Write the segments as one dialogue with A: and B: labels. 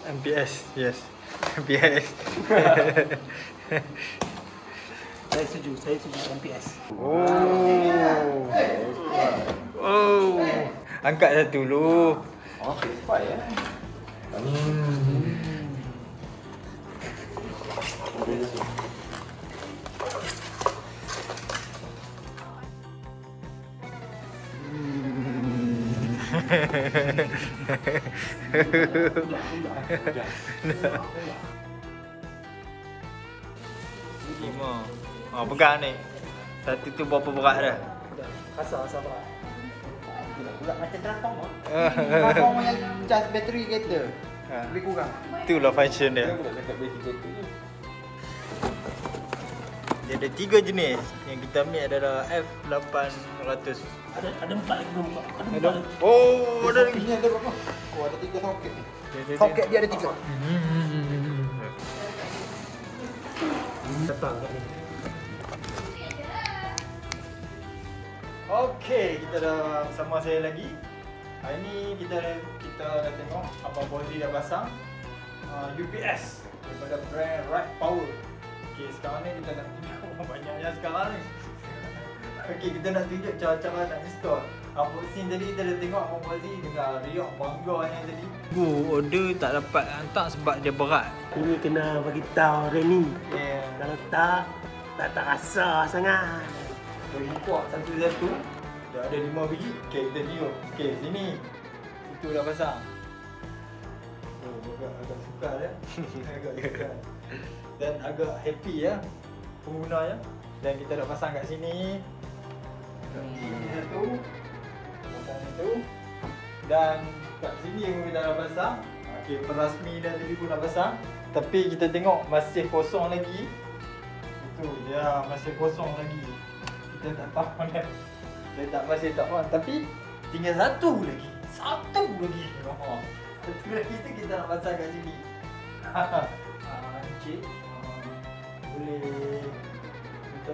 A: MPS, yes. MPS.
B: Saya setuju MPS.
A: Oh. Angkat satu dulu.
C: Oh, cepat ya.
A: Lima. Pegang ni. Satu tu berapa berat dah?
B: Kasar berat. Pula macam transformer.
C: Transformer yang cas bateri kereta. Lebih kurang.
A: Itulah function dia.
C: Aku tak cakap bateri kereta je.
A: Dia ada 3 jenis. Yang kita ambil adalah F800.
B: Ada 4 lagi belum buka.
A: Ada. Oh, ada lagi.
C: Ini ada berapa? Oh, ada 3 soket ni.
B: Soket dia ada 3. Datang kat ni.
A: Okey, kita dah bersama saya lagi. Hari ni kita dah tengok abang body dah pasang UPS daripada brand Right Power. Okey, sekarang ni kita nak tengok banyaknya sekarang ni. Okey, kita nak tunjuk cara-cara nak install. Unboxing tadi kita dah tengok abang body dengan riak bangganya tadi. Order tak dapat hantar sebab dia berat.
B: Ini kena bagi tahu Reni.
A: Yeah.
B: Kalau tak rasa sangat.
A: Kita import satu-satu. Dah ada 5 biji. Okey, kita tengok. Okey, sini. Itu dah pasang. Oh, agak sukar ya. Agak sukar. Dan agak happy ya penggunanya. Dan kita dah pasang kat sini. Sini satu. Pasang itu. Dan kat sini pun kita dah pasang. Okey, perasmi dah tadi pun dah pasang. Tapi kita tengok masih kosong lagi. Itu dia masih kosong lagi. Kita tak tahu kan. Dia masih tak faham. Tapi tinggal satu lagi. Satu lagi. Satu lagi tu kita nak pasang kat sini. Encik boleh minta.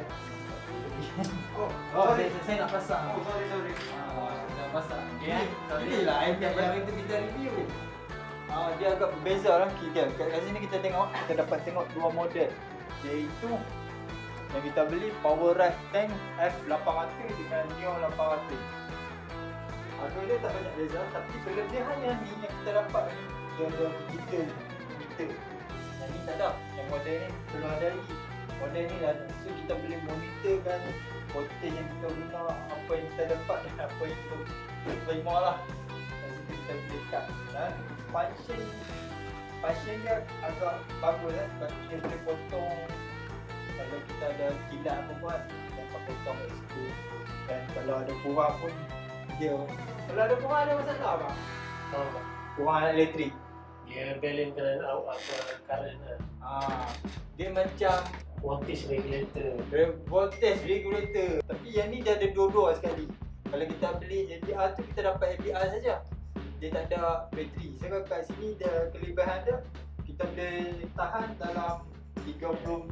A: Saya nak pasang. Oh, sorry. Nak pasang. Inilah yang itu kita review. Dia agak berbeza lah. Kat sini kita tengok, kita dapat tengok 2 model. Iaitu yang kita beli Power Ride Tank F800 dengan Neo 800. Harga dia tak banyak beza, tapi kelebihannya ni yang kita dapat ni dia ada digital meter. Yang ni tak ada. Yang model ni belum ada lagi. Model ni dah, so kita boleh monitorkan voltage yang kita guna, apa yang kita dapat dan apa yang kita terima lah. Dan situ kita boleh cut. Dan function dia agak bagus lah, sebab dia boleh potong. Kalau kita ada kilat apa buat, kita dapat potong kat situ. Dan kalau ada kurang pun dia, kalau ada kurang ada masalah apa? Kurang elektrik.
B: Dia balance dengan current lah.
A: Dia macam
B: Voltage regulator.
A: voltage regulator. Tapi yang ni dia ada dua-dua sekali. Kalau kita beli AVR tu, kita dapat AVR saja. Dia tak ada bateri. Sebab kat sini dia kelebihan dia, kita boleh tahan dalam 10-20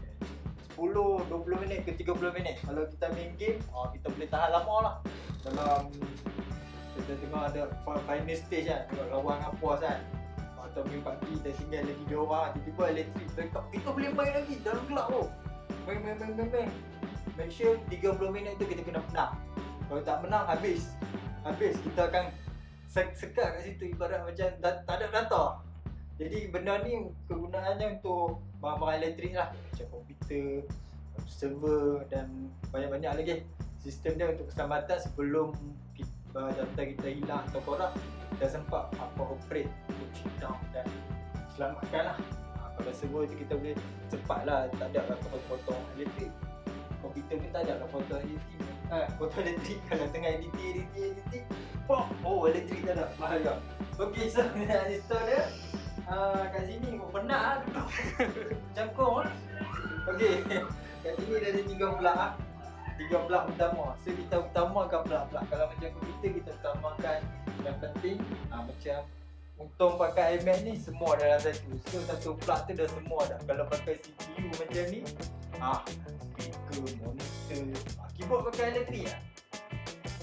A: minit ke 30 minit. Kalau kita main game, kita boleh tahan lama lah. Dalam kita tengok ada final stage kan, tengok lawan dengan puas kan. Atau main PUBG, kita tinggal lagi 2 orang, tiba-tiba elektrik backup, kita boleh main lagi dalam gelap tu. Main. Make sure 30 minit tu kita kena menang. Kalau tak menang, habis. Kita akan sekat kat situ, ibarat macam tak ada data. Jadi benda ni kegunaannya untuk barang-barang elektrik lah, macam komputer, server dan banyak-banyak lagi. Sistem dia untuk keselamatan sebelum data kita hilang atau korak, kita sempat operate untuk shut down dan selamatkan lah. Kalau server tu kita boleh cepat lah, tak ada potong elektrik. Komputer pun tak ada potong elektrik. Potong elektrik kalau tengah editing, pop, elektrik tak ada, bahaya. Okay, so kita nak install dia. Kat sini kok penat lah duduk. Cangkung lah. Okay, kat sini dah ada 3 plug 3 plug utama. So kita utamakan plug-plug. Kalau macam komputer kita utamakan yang penting. Macam untung pakai iMac ni semua dalam satu. So satu plug tu dah semua dah. Kalau pakai CPU macam ni, speaker, monitor, keyboard pakai elektrik lah.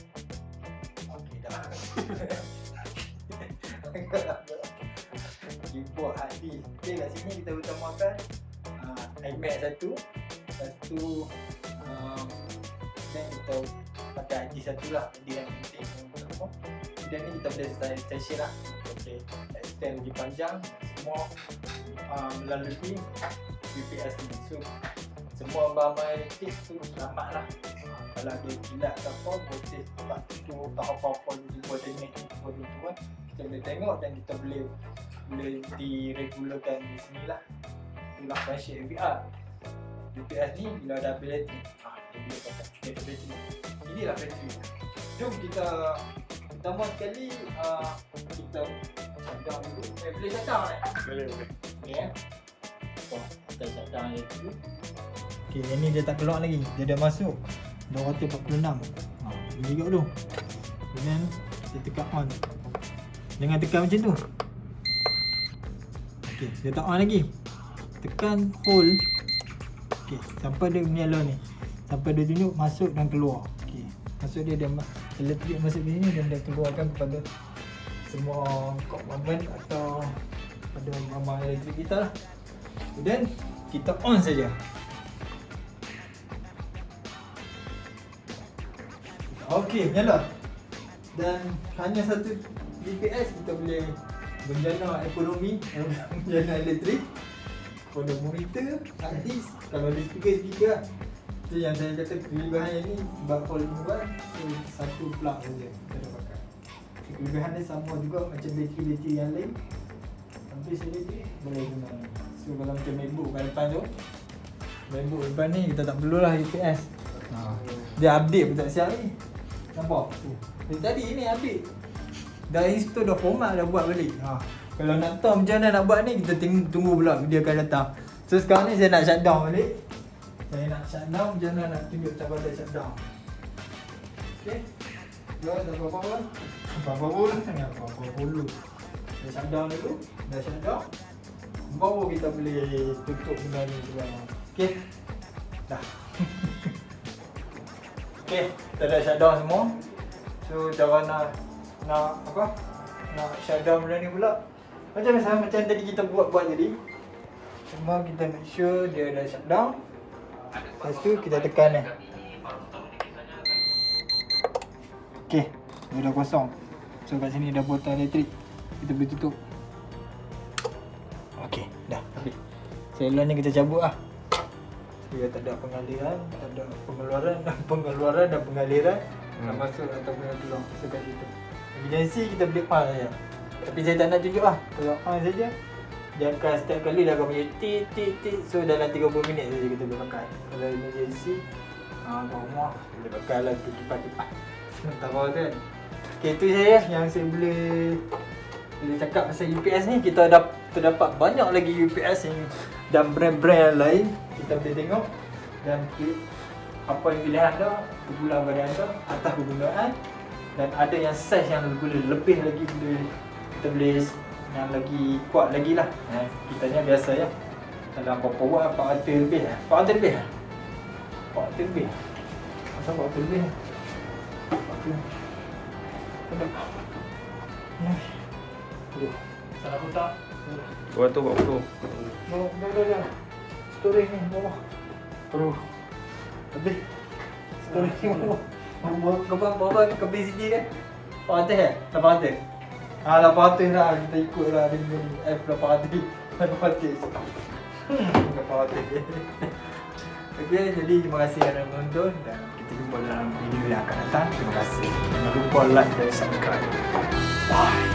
A: Okay dah. Dia buat hard disk. Okay, kat sini kita utamakan iMac satu. Lepas tu dan kita pakai hard disk satu lah. Dia yang penting. Dan ni kita boleh extension lah. Okay, extend lagi panjang. Semua melalui UPS ni. So semua barang elektrik tu selamat lah. Kalau dia kilat ke apa, voltage tempat tu tak apa-apa dulu tengok tu kan, kita boleh tengok dan kita boleh diregularkan di sini lah. Itulah function AVR. UPS ni bila ada bateri, dia boleh pakai bateri. Inilah bateri. Jom kita pertama sekali kita shutdown dulu. Boleh shutdown kan?
B: Boleh.
A: Okay, kita shutdown dia dulu. Okay, yang ni dia tak keluar lagi. Dia dah masuk 246. Dia juga tu. Kemudian kita tekan on. Jangan tekan macam tu. Okay, dia tak on lagi. Tekan hold. Okay, sampai dia menyala ni. Sampai dia tunjuk masuk dan keluar. Okay, masuk dia elektrik masuk di sini dan dia keluarkan kepada semua komponen atau pada barang elektrik kita lah. Kemudian kita on saja. Okey, menyala. Dan hanya satu UPS kita boleh menjana ekonomi, menjana elektrik. Pada monitor, hard disk, kalau ada speaker itu yang saya kata kelebihan yang ni sebab all-in-one, so satu plug saja kita dah pakai. Kelebihan dia sama juga macam bateri-bateri yang lain. Hampir elektrik boleh guna. So kalau macam MacBook kat depan tu, MacBook depan ni kita tak perlulah UPS. Dia update pun tak siap ni. Nampak? Dari tadi ni update. Dah install, dah format, dah buat balik. Kalau nak tahu macam mana nak buat ni, kita tunggu pula video akan datang. So sekarang ni saya nak shutdown balik. Saya nak shutdown, macam mana nak tunjuk cara dia shutdown. Okay. Dah apa-apa pun. Apa-apa pun. Jangan apa-apa dulu. Dah shutdown dulu. Dah shutdown. Baru kita boleh tutup benda ni juga. Okay. Dah. Okay, kita dah shutdown semua. So cara nak apa? Nak shutdown benda ni pula. Macam sama macam tadi kita buat tadi. Semua kita make sure dia dah shutdown. Lepas tu kita tekan ni. Okay, dia dah kosong. So kat sini dah botol elektrik. Kita boleh tutup. Okay, dah habis. Selon ni kita cabut lah. Dia tak ada pengaliran, tak ada pengeluaran dan pengaliran nak masuk ataupun nak keluar. So kat situ emergency kita boleh on saja. Tapi saya tak nak tunjuk lah. Kalau on saja, dia akan setiap kali dia akan bunyi tit. So dalam 30 minit saja kita boleh pakai. Kalau emergency kat rumah boleh pakai lah tu kipas-kipas sementara tu kan. Okay, itu saja yang saya boleh cakap pasal UPS ni. Kita terdapat banyak lagi UPS yang dan brand-brand yang lain. Kita boleh tengok dan apa yang pilihan anda berpulang pada anda atas kegunaan. Dan ada yang size yang boleh lebih lagi, kita boleh yang lagi kuat lagi lah. Kita biasa ya dalam berapa watt, 400 lebih. 400 lebih. 400 lebih. Masa 400 lebih. 400. Salah kotak.
D: Buat tu buat tu.
A: Dah. Storage ni bawah. Terus. Habis. Storage ni bawah. Bawah kapasiti kan? 800 800. 800 lah, kita ikut lah dengan F800. 800. Okay, jadi terima kasih kerana menonton dan kita jumpa dalam video yang akan datang. Terima kasih. Jangan lupa like dan subscribe. Bye.